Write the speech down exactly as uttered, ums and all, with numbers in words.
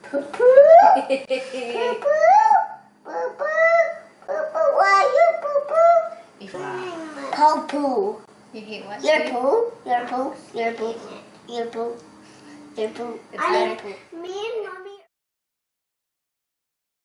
Poo poo. Poo poo. Poo poo. Poo poo. Why you poo poo? You hate Poo poo. You hate what? Your poo. Your poo. Your poo. Your poo. Your poo. It's very poo. Me